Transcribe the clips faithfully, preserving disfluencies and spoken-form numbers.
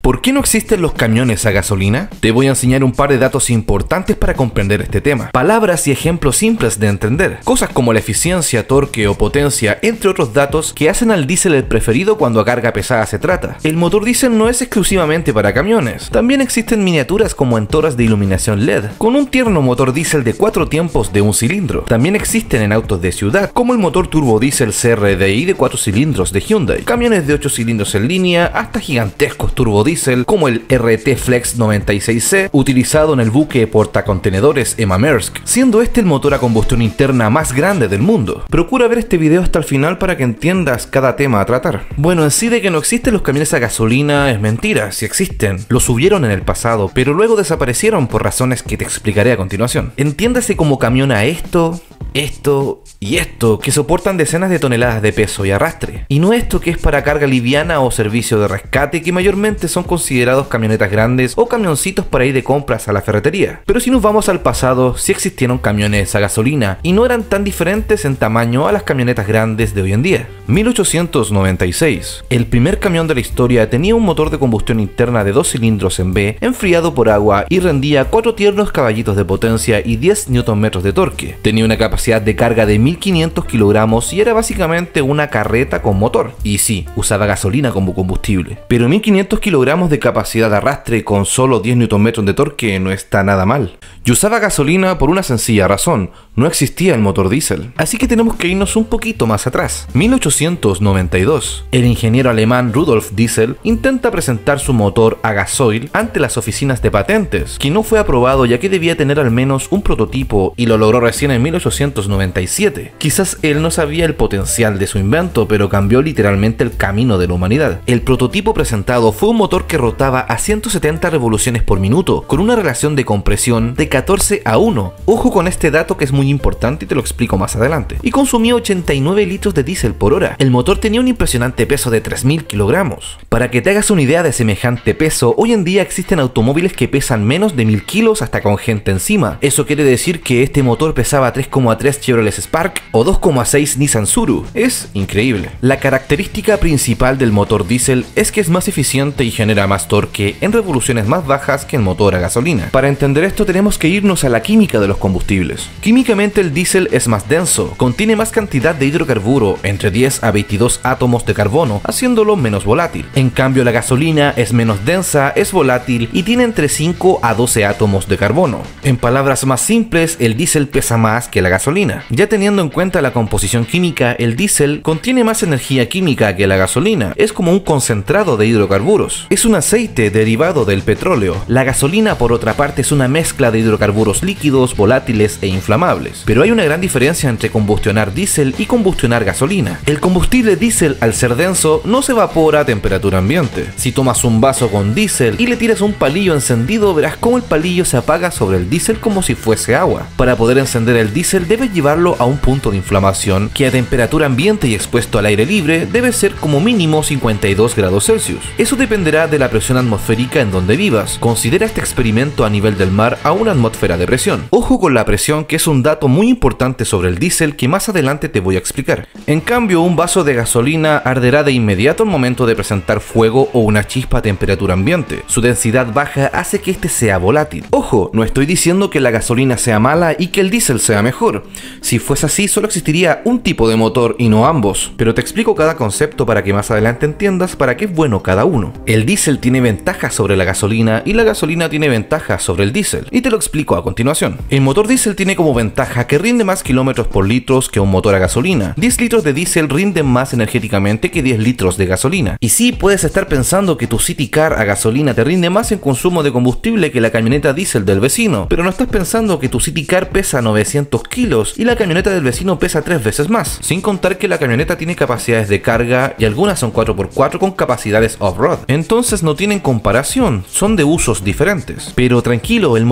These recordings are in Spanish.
¿Por qué no existen los camiones a gasolina? Te voy a enseñar un par de datos importantes para comprender este tema. Palabras y ejemplos simples de entender. Cosas como la eficiencia, torque o potencia, entre otros datos que hacen al diésel el preferido cuando a carga pesada se trata. El motor diésel no es exclusivamente para camiones. También existen miniaturas como en toras de iluminación L E D, con un tierno motor diésel de cuatro tiempos de un cilindro. También existen en autos de ciudad, como el motor turbodiesel C R D I de cuatro cilindros de Hyundai, camiones de ocho cilindros en línea, hasta gigantescos turbodiesel como el R T Flex noventa y seis C, utilizado en el buque portacontenedores Emma Maersk, siendo este el motor a combustión interna más grande del mundo. Procura ver este video hasta el final para que entiendas cada tema a tratar. Bueno, en sí de que no existen los camiones a gasolina es mentira, sí existen. Los hubieron en el pasado, pero luego desaparecieron por razones que te explicaré a continuación. Entiéndase como camión a esto, esto y esto, que soportan decenas de toneladas de peso y arrastre, y no esto que es para carga liviana o servicio de rescate, que mayormente son considerados camionetas grandes o camioncitos para ir de compras a la ferretería. Pero si nos vamos al pasado, sí existieron camiones a gasolina y no eran tan diferentes en tamaño a las camionetas grandes de hoy en día. mil ochocientos noventa y seis. El primer camión de la historia tenía un motor de combustión interna de dos cilindros en B, enfriado por agua, y rendía cuatro tiernos caballitos de potencia y diez newton metros de torque. Tenía una capacidad de carga de mil quinientos kilogramos y era básicamente una carreta con motor. Y sí, usaba gasolina como combustible. Pero mil quinientos kilogramos de capacidad de arrastre con solo diez newton metros de torque no está nada mal. Y usaba gasolina por una sencilla razón: no existía el motor diésel. Así que tenemos que irnos un poquito más atrás. mil ochocientos noventa y dos. El ingeniero alemán Rudolf Diesel intenta presentar su motor a gasoil ante las oficinas de patentes, que no fue aprobado ya que debía tener al menos un prototipo, y lo logró recién en mil ochocientos noventa y siete. Quizás él no sabía el potencial de su invento, pero cambió literalmente el camino de la humanidad. El prototipo presentado fue un motor que rotaba a ciento setenta revoluciones por minuto, con una relación de compresión de catorce a uno. Ojo con este dato que es muy importante y te lo explico más adelante. Y consumía ochenta y nueve litros de diésel por hora. El motor tenía un impresionante peso de tres mil kilogramos. Para que te hagas una idea de semejante peso, hoy en día existen automóviles que pesan menos de mil kilos hasta con gente encima. Eso quiere decir que este motor pesaba tres coma tres Chevrolet Spark o dos coma seis Nissan Tsuru. Es increíble. La característica principal del motor diésel es que es más eficiente y genera más torque en revoluciones más bajas que el motor a gasolina. Para entender esto tenemos que irnos a la química de los combustibles. Químicamente el diésel es más denso, contiene más cantidad de hidrocarburo, entre diez a veintidós átomos de carbono, haciéndolo menos volátil. En cambio la gasolina es menos densa, es volátil y tiene entre cinco a doce átomos de carbono. En palabras más simples, el diésel pesa más que la gasolina. Ya teniendo en cuenta la composición química, el diésel contiene más energía química que la gasolina. Es como un concentrado de hidrocarburos. Es un aceite derivado del petróleo. La gasolina, por otra parte, es una mezcla de hidrocarburos líquidos, volátiles e inflamables. Pero hay una gran diferencia entre combustionar diésel y combustionar gasolina. El combustible diésel, al ser denso, no se evapora a temperatura ambiente. Si tomas un vaso con diésel y le tiras un palillo encendido, verás cómo el palillo se apaga sobre el diésel como si fuese agua. Para poder encender el diésel debes llevarlo a un punto de inflamación que a temperatura ambiente y expuesto al aire libre debe ser como mínimo cincuenta y dos grados Celsius. Eso dependerá de la presión atmosférica en donde vivas. Considera este experimento a nivel del mar a una atmósfera de presión. Ojo con la presión, que es un dato muy importante sobre el diésel que más adelante te voy a explicar. En cambio, un vaso de gasolina arderá de inmediato al momento de presentar fuego o una chispa a temperatura ambiente. Su densidad baja hace que este sea volátil. Ojo, no estoy diciendo que la gasolina sea mala y que el diésel sea mejor. Si fuese así, solo existiría un tipo de motor y no ambos. Pero te explico cada concepto para que más adelante entiendas para qué es bueno cada uno. El diésel tiene ventajas sobre la gasolina y la gasolina tiene ventajas sobre el diésel. Y te lo explico a continuación. El motor diésel tiene como ventaja que rinde más kilómetros por litros que un motor a gasolina. diez litros de diésel rinden más energéticamente que diez litros de gasolina. Y sí, puedes estar pensando que tu City Car a gasolina te rinde más en consumo de combustible que la camioneta diésel del vecino, pero no estás pensando que tu City Car pesa novecientos kilos y la camioneta del vecino pesa tres veces más, sin contar que la camioneta tiene capacidades de carga y algunas son cuatro por cuatro con capacidades off-road. Entonces no tienen comparación, son de usos diferentes. Pero tranquilo, el motorcito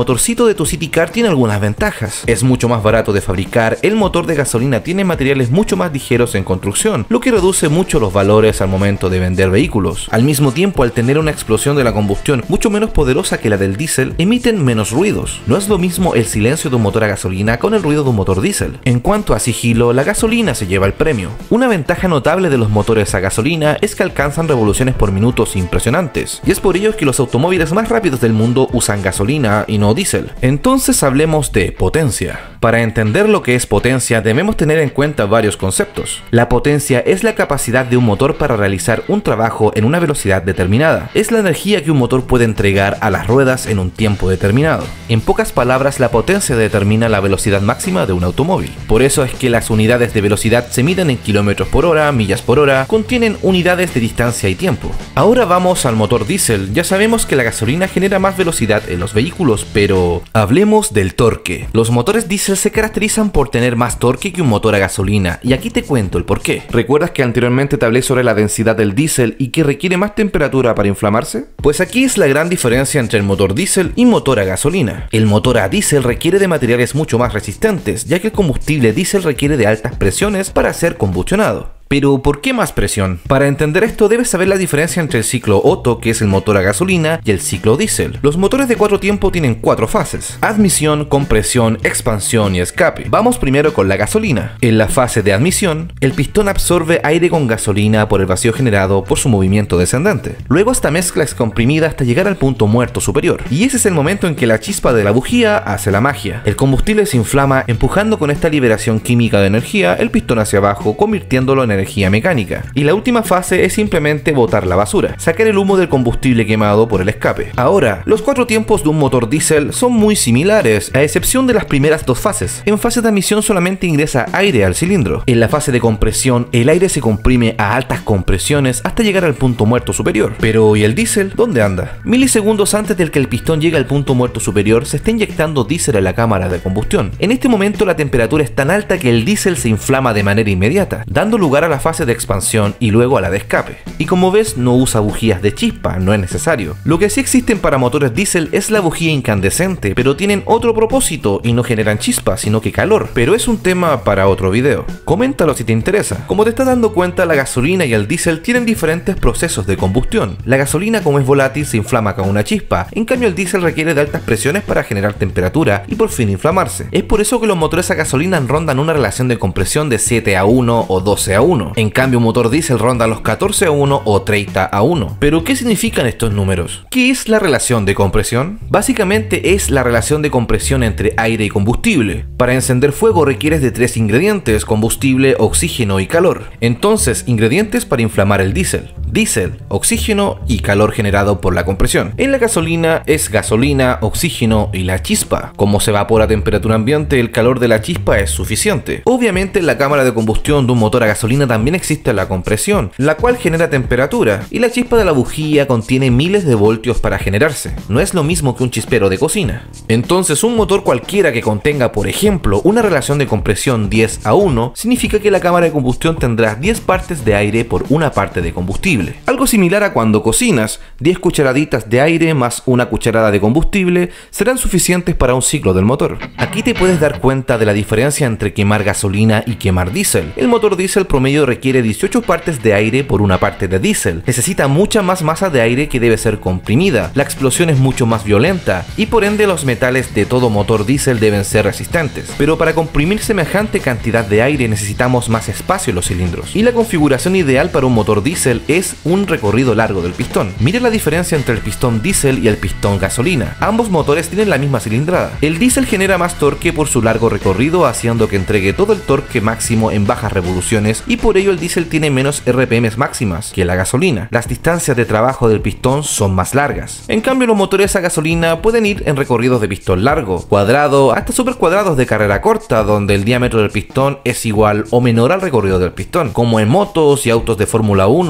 de tu City Car tiene algunas ventajas. Es mucho más barato de fabricar, el motor de gasolina tiene materiales mucho más ligeros en construcción, lo que reduce mucho los valores al momento de vender vehículos. Al mismo tiempo, al tener una explosión de la combustión mucho menos poderosa que la del diésel, emiten menos ruidos. No es lo mismo el silencio de un motor a gasolina con el ruido de un motor diésel. En cuanto a sigilo, la gasolina se lleva el premio. Una ventaja notable de los motores a gasolina es que alcanzan revoluciones por minutos impresionantes, y es por ello que los automóviles más rápidos del mundo usan gasolina y no diésel. Entonces hablemos de potencia. Para entender lo que es potencia debemos tener en cuenta varios conceptos. La potencia es la capacidad de un motor para realizar un trabajo en una velocidad determinada. Es la energía que un motor puede entregar a las ruedas en un tiempo determinado. En pocas palabras, la potencia determina la velocidad máxima de un automóvil. Por eso es que las unidades de velocidad se miden en kilómetros por hora, millas por hora, contienen unidades de distancia y tiempo. Ahora vamos al motor diésel. Ya sabemos que la gasolina genera más velocidad en los vehículos, pero hablemos del torque. Los motores diésel se caracterizan por tener más torque que un motor a gasolina, y aquí te cuento el por qué. ¿Recuerdas que anteriormente te hablé sobre la densidad del diésel y que requiere más temperatura para inflamarse? Pues aquí es la gran diferencia entre el motor diésel y motor a gasolina. El motor a diésel requiere de materiales mucho más resistentes, ya que el combustible diésel requiere de altas presiones para ser combustionado. Pero ¿por qué más presión? Para entender esto debes saber la diferencia entre el ciclo Otto, que es el motor a gasolina, y el ciclo diésel. Los motores de cuatro tiempos tienen cuatro fases: admisión, compresión, expansión y escape. Vamos primero con la gasolina. En la fase de admisión, el pistón absorbe aire con gasolina por el vacío generado por su movimiento descendente. Luego esta mezcla es comprimida hasta llegar al punto muerto superior, y ese es el momento en que la chispa de la bujía hace la magia. El combustible se inflama, empujando con esta liberación química de energía el pistón hacia abajo, convirtiéndolo en energía mecánica. Y la última fase es simplemente botar la basura, sacar el humo del combustible quemado por el escape. Ahora, los cuatro tiempos de un motor diésel son muy similares, a excepción de las primeras dos fases. En fase de admisión solamente ingresa aire al cilindro. En la fase de compresión, el aire se comprime a altas compresiones hasta llegar al punto muerto superior. Pero ¿y el diésel? ¿Dónde anda? Milisegundos antes del que el pistón llegue al punto muerto superior, se está inyectando diésel a la cámara de combustión. En este momento la temperatura es tan alta que el diésel se inflama de manera inmediata, dando lugar a la fase de expansión y luego a la de escape. Y como ves, no usa bujías de chispa, no es necesario. Lo que sí existen para motores diésel es la bujía incandescente, pero tienen otro propósito y no generan chispa, sino que calor. Pero es un tema para otro video. Coméntalo si te interesa. Como te estás dando cuenta, la gasolina y el diésel tienen diferentes procesos de combustión. La gasolina, como es volátil, se inflama con una chispa. En cambio, el diésel requiere de altas presiones para generar temperatura y por fin inflamarse. Es por eso que los motores a gasolina rondan una relación de compresión de siete a uno o doce a uno. En cambio, un motor diésel ronda los catorce a uno o treinta a uno. ¿Pero qué significan estos números? ¿Qué es la relación de compresión? Básicamente es la relación de compresión entre aire y combustible. Para encender fuego requieres de tres ingredientes: combustible, oxígeno y calor. Entonces, ingredientes para inflamar el diésel: diésel, oxígeno y calor generado por la compresión. En la gasolina es gasolina, oxígeno y la chispa. Como se evapora a temperatura ambiente, el calor de la chispa es suficiente. Obviamente, en la cámara de combustión de un motor a gasolina también existe la compresión, la cual genera temperatura, y la chispa de la bujía contiene miles de voltios para generarse. No es lo mismo que un chispero de cocina. Entonces, un motor cualquiera que contenga, por ejemplo, una relación de compresión diez a uno, significa que la cámara de combustión tendrá diez partes de aire por una parte de combustible. Algo similar a cuando cocinas: diez cucharaditas de aire más una cucharada de combustible serán suficientes para un ciclo del motor. Aquí te puedes dar cuenta de la diferencia entre quemar gasolina y quemar diésel. El motor diésel promedio requiere dieciocho partes de aire por una parte de diésel. Necesita mucha más masa de aire que debe ser comprimida. La explosión es mucho más violenta y por ende los metales de todo motor diésel deben ser resistentes. Pero para comprimir semejante cantidad de aire necesitamos más espacio en los cilindros. Y la configuración ideal para un motor diésel es un recorrido largo del pistón. Mira la diferencia entre el pistón diésel y el pistón gasolina. Ambos motores tienen la misma cilindrada. El diésel genera más torque por su largo recorrido, haciendo que entregue todo el torque máximo en bajas revoluciones, y por ello el diésel tiene menos R P Ms máximas que la gasolina. Las distancias de trabajo del pistón son más largas. En cambio, los motores a gasolina pueden ir en recorridos de pistón largo, cuadrado, hasta supercuadrados de carrera corta, donde el diámetro del pistón es igual o menor al recorrido del pistón, como en motos y autos de Fórmula uno. Pero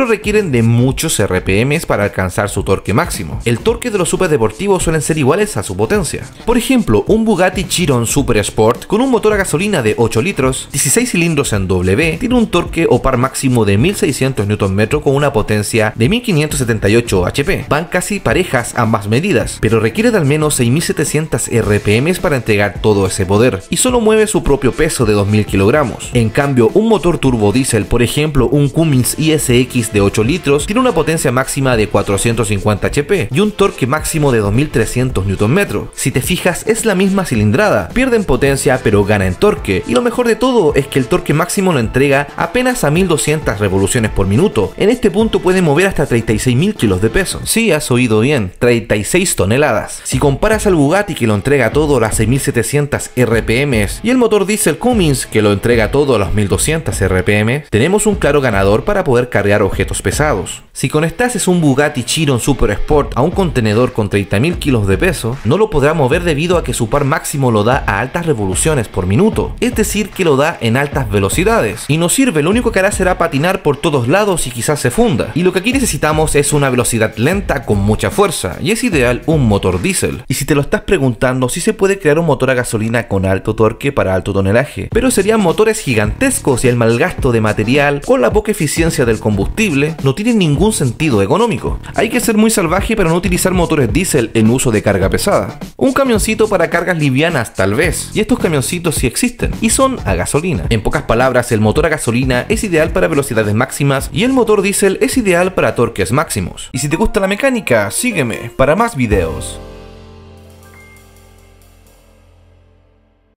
pero requieren de muchos R P Ms para alcanzar su torque máximo. El torque de los superdeportivos suelen ser iguales a su potencia. Por ejemplo, un Bugatti Chiron Super Sport con un motor a gasolina de ocho litros, dieciséis cilindros en W, tiene un torque o par máximo de mil seiscientos newton metros con una potencia de mil quinientos setenta y ocho H P. Van casi parejas ambas medidas, pero requiere de al menos seis mil setecientos R P Ms para entregar todo ese poder, y solo mueve su propio peso de dos mil kilogramos. En cambio, un motor turbo diésel, por ejemplo un Cummins I S X de ocho litros, tiene una potencia máxima de cuatrocientos cincuenta H P y un torque máximo de dos mil trescientos newton metros. Si te fijas, es la misma cilindrada, pierde en potencia pero gana en torque, y lo mejor de todo es que el torque máximo lo entrega apenas a mil doscientas revoluciones por minuto. En este punto puede mover hasta treinta y seis mil kilos de peso. Sí, has oído bien, treinta y seis toneladas. Si comparas al Bugatti, que lo entrega todo a las seis mil setecientos R P Ms, y el motor diésel Cummins, que lo entrega todo a los mil doscientos R P Ms, tenemos un claro ganador para poder cargar objetos pesados. Si conectases un Bugatti Chiron Super Sport a un contenedor con treinta mil kilos de peso, no lo podrá mover debido a que su par máximo lo da a altas revoluciones por minuto, es decir que lo da en altas velocidades, y no sirve, lo único que hará será patinar por todos lados y quizás se funda. Y lo que aquí necesitamos es una velocidad lenta con mucha fuerza, y es ideal un motor diésel. Y si te lo estás preguntando, si se puede crear un motor a gasolina con alto torque para alto tonelaje, pero serían motores gigantescos y el mal gasto de material con la poca eficiencia del combustible no tiene ningún sentido económico. Hay que ser muy salvaje para no utilizar motores diésel en uso de carga pesada. Un camioncito para cargas livianas tal vez, y estos camioncitos sí existen y son a gasolina. En pocas palabras, el motor a gasolina es ideal para velocidades máximas y el motor diésel es ideal para torques máximos. Y si te gusta la mecánica, sígueme para más videos.